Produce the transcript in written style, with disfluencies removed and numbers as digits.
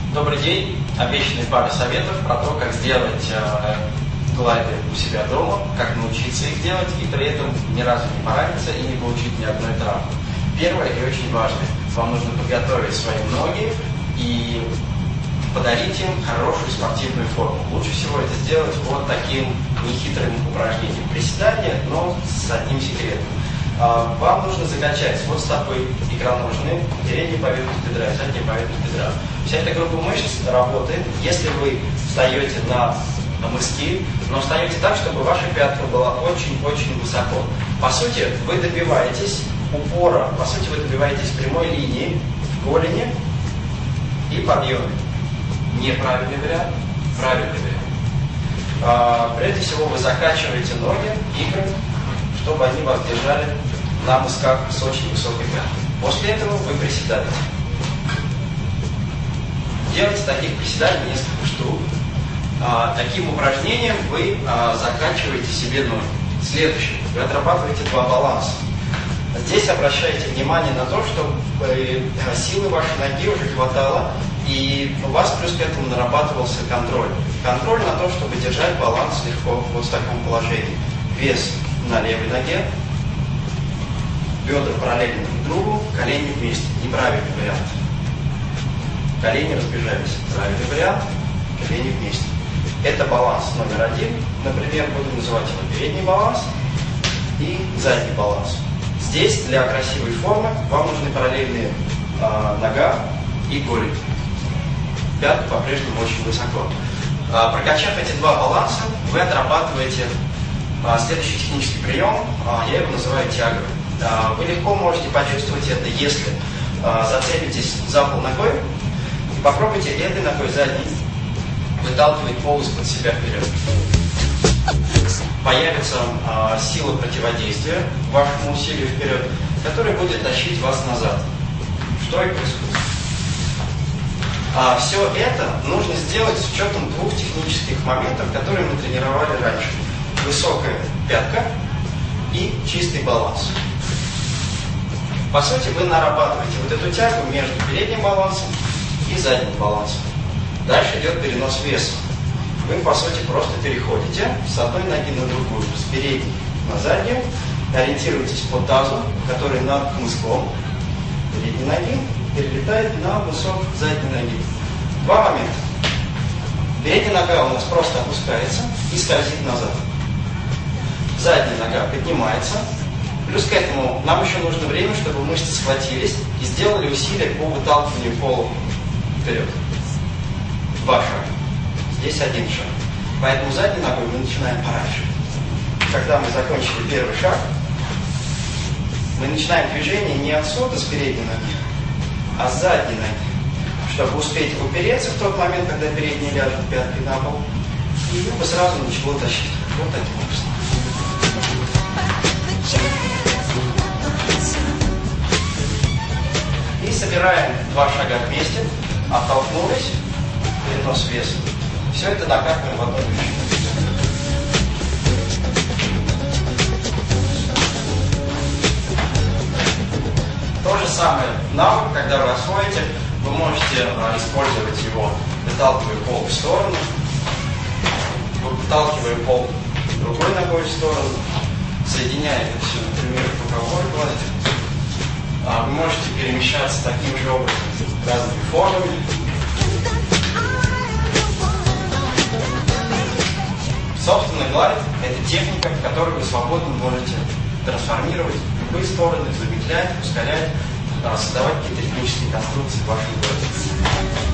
Добрый день. Обещанные пара советов про то, как сделать глайды у себя дома, как научиться их делать и при этом ни разу не пораниться и не получить ни одной травмы. Первое и очень важное. Вам нужно подготовить свои ноги и подарить им хорошую спортивную форму. Лучше всего это сделать вот таким нехитрым упражнением. Приседание, но с одним секретом. Вам нужно закачать вот стопы икроножные, переднюю поверхность бедра и заднюю поверхность бедра. Вся эта группа мышц работает, если вы встаете на мыски, но встаете так, чтобы ваша пятка была очень-очень высоко. По сути, вы добиваетесь упора, по сути, вы добиваетесь прямой линии в голени и подъеме. Неправильный вариант, правильный вариант. Прежде всего, вы закачиваете ноги, икры, чтобы они вас держали на мысках с очень высокой пяткой. После этого вы приседаете. Делайте таких приседаний несколько штук. Таким упражнением вы закачиваете себе ноги. Следующее. Вы отрабатываете два баланса. Здесь обращайте внимание на то, чтобы силы вашей ноги уже хватало, и у вас плюс к этому нарабатывался контроль. Контроль на то, чтобы держать баланс легко вот в таком положении. Вес на левой ноге, бедра параллельно друг другу, колени вместе. Неправильный вариант. Колени разбежались. Правильный вариант. Колени вместе. Это баланс номер один. Например, будем называть его передний баланс и задний баланс. Здесь для красивой формы вам нужны параллельные нога и голень. Пятка по-прежнему очень высоко. Прокачав эти два баланса, вы отрабатываете следующий технический прием, я его называю тягой. Вы легко можете почувствовать это, если зацепитесь за пол ногой и попробуйте этой ногой задней выталкивать пол из-под себя вперед. Появится сила противодействия вашему усилию вперед, которая будет тащить вас назад. Что и происходит. Все это нужно сделать с учетом двух технических моментов, которые мы тренировали раньше. Высокая пятка и чистый баланс. По сути, вы нарабатываете вот эту тягу между передним балансом и задним балансом. Дальше идет перенос веса. Вы, по сути, просто переходите с одной ноги на другую, с передней на заднюю, ориентируетесь по тазу, который над мыском передней ноги, перелетает на мысок задней ноги. Два момента. Передняя нога у нас просто опускается и скользит назад. Задняя нога поднимается. Плюс к этому нам еще нужно время, чтобы мышцы схватились и сделали усилие по выталкиванию пола вперед. Два шага. Здесь один шаг. Поэтому задней ногой мы начинаем пораньше. Когда мы закончили первый шаг, мы начинаем движение не отсюда с передней ноги, а с задней ноги, чтобы успеть упереться в тот момент, когда передняя ляжет пяткой на пол, и юбка сразу начало тащить. Вот таким образом. И собираем два шага вместе, оттолкнулись, перенос веса. Все это накапливаем в одно движение. То же самое навык, когда вы освоите, вы можете использовать его, выталкивая пол в сторону, выталкивая пол другой ногой в сторону, соединяя это все, например, в боковой глади. Вы можете перемещаться таким же образом разными формами. Собственно, глайд – это техника, в которой вы свободно можете трансформировать в любые стороны, замедлять, ускорять, создавать какие-то технические конструкции в вашем городе.